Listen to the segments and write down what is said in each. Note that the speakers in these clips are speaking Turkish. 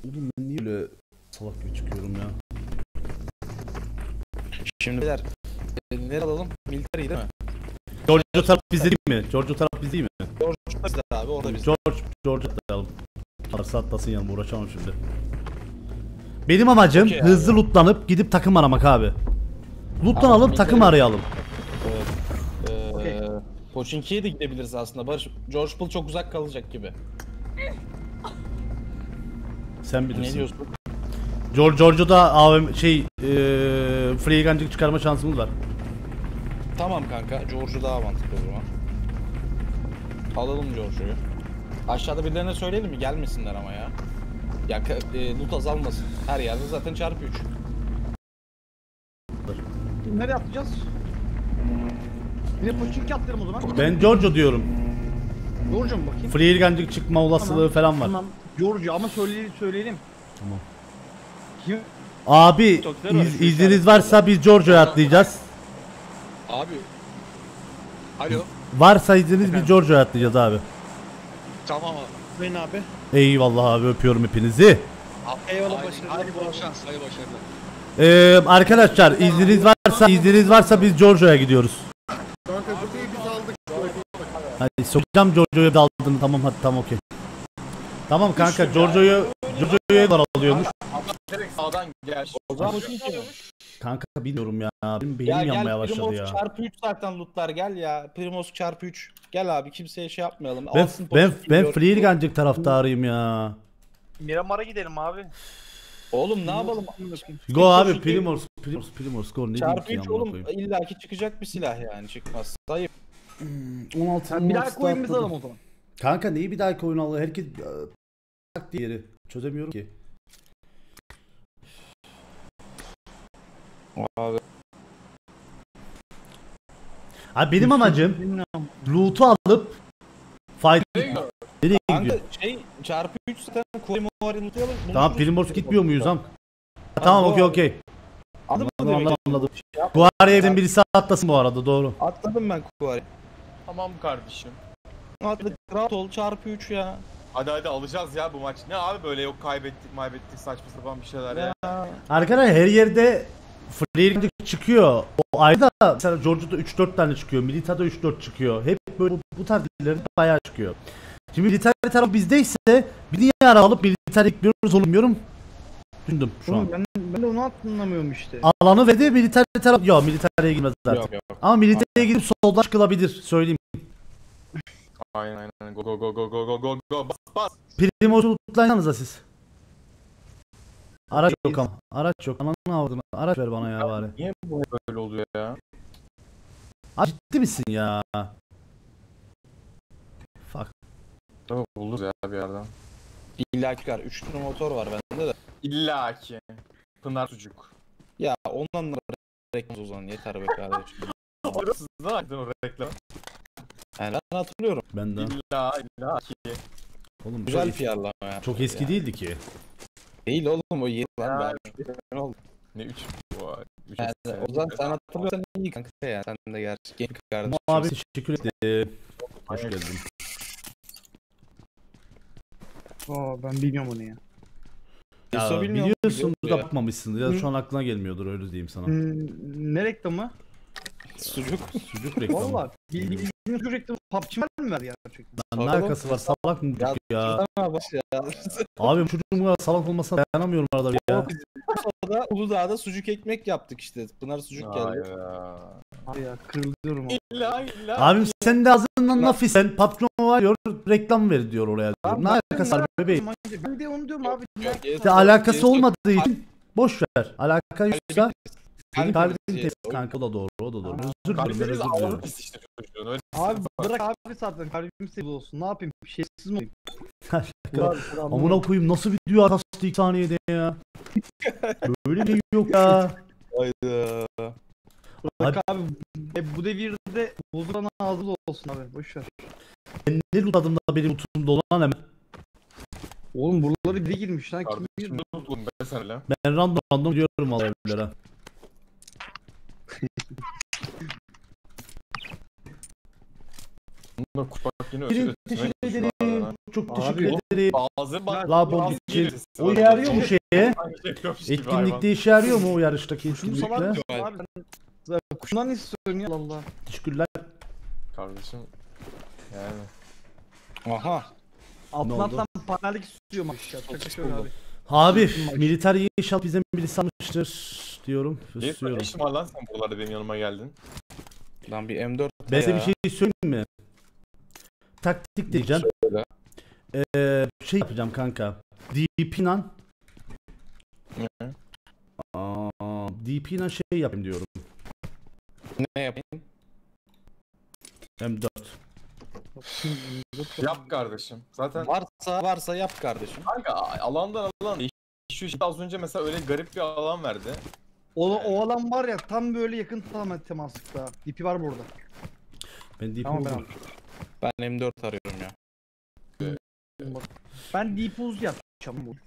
Oğlum ben niye öyle salak gibi çıkıyorum ya? Şimdi beyler nereye alalım? Military değil mi? Georgia taraf bizde değil mi? Georgia taraf bizde değil mi? George bizde abi, orada bizde. Georgia alalım. Varsa atlasın yanıma, uğraşamam şimdi. Benim amacım Okay hızlı abi. lootlanıp gidip takım aramak abi. Loot'tan Abi, alıp takım arayalım. Pochinki'ye de gidebiliriz aslında Barış. George Pool çok uzak kalacak gibi. Sen Ne bilirsin. diyorsun? Georgia'da AVM free gun'cık çıkarma şansımız var. Tamam kanka, George'u daha mantıklı o zaman. Alalım George'u. Aşağıda birilerine söyleyelim mi? Gelmesinler ama ya. Ya loot azalmasın. Her yerde zaten çarpı 3. Nereye atlayacağız? Yine Pochinki atlarım o zaman. Ben Georgia diyorum. Georgia mu bakayım? Free gun'cık çıkma olasılığı falan var. Tamam. Georgia ama söyleyelim. Tamam. Kim? Abi izniniz varsa biz Georgia'ya atlayacağız. Abi. Alo. Varsa izniniz biz Georgia'ya atlayacağız abi. Tamam abi. Ben abi. Eyvallah abi, öpüyorum hepinizi. Eyvallah, Hadi bol şans, hadi başarılar. Arkadaşlar izniniz varsa biz Georgia'ya gidiyoruz. Kanka kutuyu biz aldık. Hadi sokacağım Georgia'ya da aldın, tamam hadi tamam okey. Tamam kanka, Georgia'ya alıyormuş. Direkt sağdan gel. O zaman Pochinki mi? Kanka bilmiyorum ya. Benim Ya beynim yanmaya gel, başladı Primos ya. çarpı 3 zaten lootlar, gel ya. Primos çarpı 3. Gel abi, kimseye şey yapmayalım. Ben Alsın Pochinki'yi, free gun'cık taraftarıyım ya. Miramar'a gidelim abi. Oğlum ne yapalım? Go abi, Pochinki- Primos go, ne diyeyim Çarpı ki 3 amına oğlum, koyayım. illaki çıkacak bir silah yani, çıkmaz. Sayıp. 16 Bir daha oyunumuzu alalım o zaman. Kanka neyi bir dahaki oyun alıyor? Herkes tak diğeri. Çözemiyorum ki. Abi. Abi benim amacım loot'u alıp fight. Nereye Kanka gidiyor? çarpı 3 zaten Koy Muhar'i lootlayalım. Tamam, Primos gitmiyor muyuz am? Tamam bu okey. Anladın mı Anladım, demek? anladım. Guari evden birisi atlasın bu arada, doğru. Atladım ben Kuvari. Tamam kardeşim. Atladık, rahat ol, çarpı 3 ya. Hadi alacağız ya bu maç. Ne abi böyle, yok kaybettik saçma sapan bir şeyler ya. Arkadaşlar her yerde free gun'cık çıkıyor. O ayda mesela Georgia'da 3-4 tane çıkıyor. Militar'da 3-4 çıkıyor. Hep böyle bu tarz birileri bayağı çıkıyor. Şimdi militer taraf bizdeyse bir niye ara alıp militer ekliyoruz olmuyorum. Düşündüm şu an. Ben de onu anlamıyorum işte. Alanı ve de militer taraf... Yok, militere girmez zaten. Yok. Ama militere gidip soldan çıkılabilir, söyleyeyim. Aynen. Go. Bas. Primos'u tutlaysanıza siz. Araç yok ama. Araç yok. Ananı avradını. Araç ver bana ya bari. Niye bu böyle oluyor ya? Abi ciddi misin ya? Fuck. Tabii buluruz ya bir yerden. İllaki var. 3 tane motor var bende de. İlla ki. Pınar sucuk. Ya ondan da reklam o zaman, yeter be kardeşim. Siz ne yaptın o reklam? Yani ben hatırlıyorum. Ben de. İlla ki. Oğlum Güzel çok, fiyarlama ya. çok eski değildi ki. Değil oğlum, o yeni lan ben. Ne oldu? Ne 3 var. Yani, o zaman sen hatırlıyorsan iyi kanka ya. Sen de gerçi genç kardeşim. Abi teşekkür ederim. Hoş geldin. Ben bilmiyorum onu ya. Ya Yusuf bilmiyor mu? biliyorsundur da Ya. bakmamışsındır. Ya şu an aklına gelmiyordur, öyle diyeyim sana. Ne reklamı? Sucuk. Sucuk reklamı. Valla. Bildiğiniz şu reklamı PUBG var mı ver ya gerçekten? Lan ne alakası var, salak mı çocuk ya? Tamam baş ya. Abi çocuğun bu kadar salak olmasına dayanamıyorum arada ya. Uludağ'da sucuk ekmek yaptık işte. Pınar sucuk geldi. Abi ya kırılıyorum abi. İlla. Abim sen de ağzından laf isen patron var diyor, reklam ver diyor oraya diyor. Ne alakası var bebeğim? Ben de onu diyorum abi. İşte alakası olmadığı için boş ver. Alaka yoksa senin kalbin Kalbin test kanka, o da doğru, o da doğru. Özür dilerim, ben Kalbimiz özür diliyorum. ağlamak işte çocuğun. Öyle Abi bırak abi zaten kalbim seviyor olsun. Ne yapayım? Şeysiz mi olayım? Amına koyayım, nasıl bir düğü atası 2 saniyede ya? Böyle bir şey yok ya. Hayda. Bırak abi. Bu devirde bozulan ağzı olsun abi. Boş ver. Ben ne lootladım da benim lootumda olan hemen. Oğlum buraları biri girmiş lan. Kim kardeşim, girdi? ne tuttun be sen öyle? Ben random diyorum vallahi evlere. Bunda kupak yine Birin ötüyor. teşekkür ederim. Çok teşekkür Abi, ederim. Ağzı bak. La bomb için. O işe yarıyor mu şeye? Etkinlikte işe yarıyor mu o yarıştaki Şunu salak etkinlikte? diyorum abi. Kuşundan ne istiyorsun ya Allah Allah. Teşekkürler. Kardeşim. Yani. Aha. Altına oldu? atlan panellik istiyorum bak ya. Şaka şöyle abi. Abi militer inşallah bizden birisi almıştır diyorum. Ne Susuyorum. işin var lan sen buralarda benim yanıma geldin? Lan bir M4 Ben size ya. bir şey söyleyeyim mi? Taktik diyeceğim. Söyle. Şey yapacağım kanka. DP lan. Ne? DP lan şey yapayım diyorum. Ne yapayım? M4. Yap kardeşim. Zaten Varsa yap kardeşim. kanka alandan alan değişiyor. İşte az önce mesela öyle garip bir alan verdi. O alan var ya tam böyle yakın temaslıkta. İpi var burada. Ben DP Tamam ben buldum. Ben M4 arıyorum ya. Ben deep uz yapacağım bu.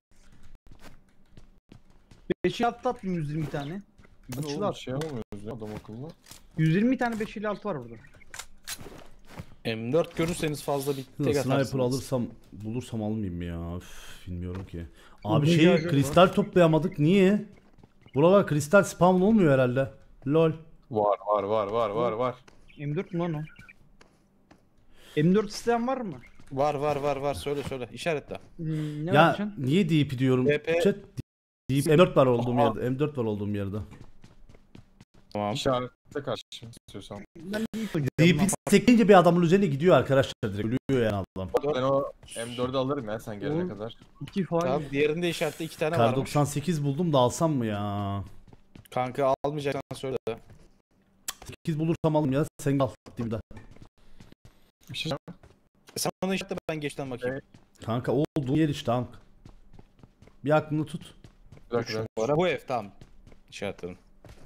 5'i altı attım 120 tane. Bu Açıl oğlum at. şey yapamıyoruz ya adam akıllı. 120 tane 5'li altı var burada. M4 görürseniz fazla bir tek Sniper atarsınız. alırsam bulursam almayayım ya. Üf, bilmiyorum ki. Abi Ne şey ihtiyacı var? kristal toplayamadık. Niye? Buralar kristal spawn olmuyor herhalde. Lol. Var. M4 mü lan o? M4 isteyen var mı? Var. Söyle. İşaretle. Ne Ya yapacaksın? niye DP diyorum? DP. Chat, DP M4 var olduğum Aha. yerde. M4 var olduğum yerde. Tamam. İşaretle kardeşim istiyorsan. Ben deep oynayacağım DP lan. sekince bir adamın üzerine gidiyor arkadaşlar, direkt ölüyor yani adam. Ben o M4'ü alırım ya sen gelene Oğlum. kadar. 2 falan. Tamam, diğerinde işaretle 2 tane Kar varmış. 98 buldum da alsam mı ya? Kanka almayacaksan söyle. 8 bulursam alırım ya, sen al diyeyim de. Bir şey Sen onu işaretle, ben geçten bakayım. Kanka olduğu yer işte tank. Bir aklını tut. bir dakika. Bu ara bu ev tamam. İşaretledim.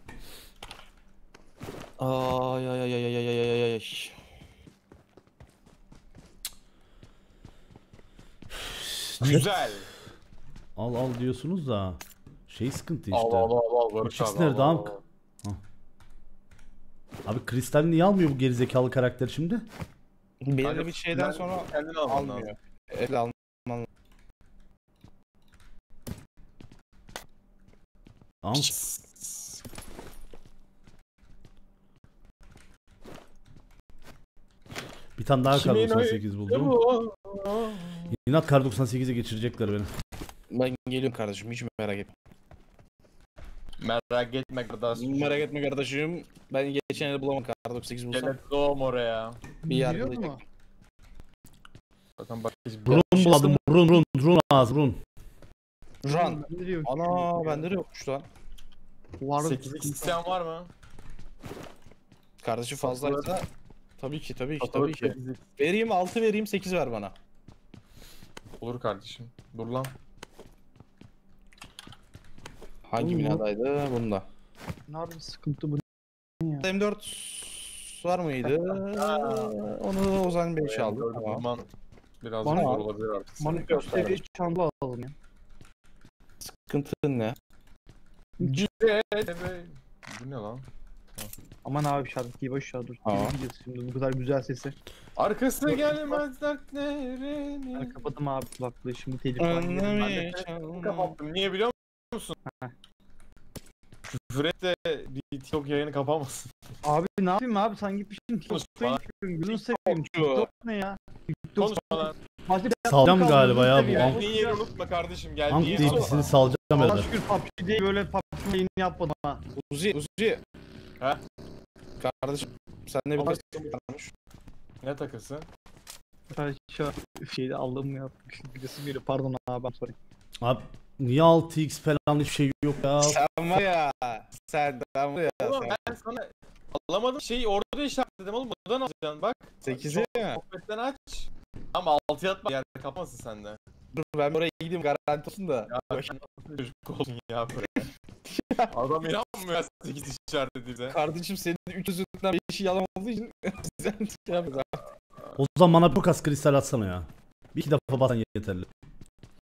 Ay. Güzel. Al diyorsunuz da şey sıkıntı işte. Al Barış İkisi abi. nerede Hank? Abi kristal niye almıyor bu gerizekalı karakter şimdi? Belirli bir şeyden Ben sonra kendini alman lazım. almıyor. El alman. Tamam. Bir tane daha kar Kimin 98 buldum. İnat kar 98'e geçirecekler beni. Ben geliyorum kardeşim, hiç merak etme. Merak etme kardeşim. Merak etme kardeşim. Ben geçen yıl bulamadım, kar 98 bulsam. Cennet doğum oraya. Bir yer Biliyor bulacak. musun? Zaten bak hiç Run buladım. Run ağzı run. Run. Ben de diyorum. Ana bende de yokmuş lan. Var. 8x isteyen var mı? Kardeşim fazlaysa tabii ki. Satılık 8x. Vereyim 6 vereyim 8 ver bana. Olur kardeşim. Dur lan. Hangi Oğlum, binadaydı? Bunda. Ne yapayım sıkıntı bu. M4 var mıydı? Onu Ozan Bey çaldı. Gördüm, Tamam. zaman biraz Bana- zor olabilir artık. Bana senin. gösterici çanlı alalım ya. Sıkıntın ne? Güzel. Bu ne lan? Aman abi şarkıyı boş ver dur. Tamam. Gideceğiz şimdi bu kadar güzel sesi. Arkası gelmez dertlerini. Ben kapadım abi kulaklığı şimdi telif var. Kapattım. Niye biliyor musun? Küfür et de bir TikTok yayını kapamasın. Abi ne yapayım abi sen gitmişsin TikTok'ta yapıyorsun. Gözünü seveyim. TikTok ne ya? TikTok Konuşma lan. Hadi Salacağım kaldı, galiba ya gözünü bu seveyim. Hank. Geldiğin yeri unutma kardeşim. Hank Geldiğin yeri unutma. DP'sini salacağım Allah herhalde. şükür PUBG değil böyle PUBG yayını yapmadım ha. Uzi. He? Kardeşim sen ne Ama- biliyorsun? Ne takısı? Ben şu şeyde aldığımı yapmış. Birisi biri pardon abi ben sorayım. Abi niye 6x falan hiçbir şey yok ya? Sen var ya. Sen var ya. Oğlum ben sana alamadım şeyi orada işaretledim oğlum. Buradan alacaksın bak. 8'i mi? Sohbetten aç. Ama 6'ya atma. Yer kapamasın sende. Dur ben oraya gideyim garanti olsun da. Ya ben nasıl çocuk oldun ya buraya. Adam inanmıyor 8 işaretlediğimize. Kardeşim senin 300'ünden 5'i yalan olduğu için sen şey yapıyorsun. O zaman bana çok az kristal atsana ya. Bir iki defa basan yeterli.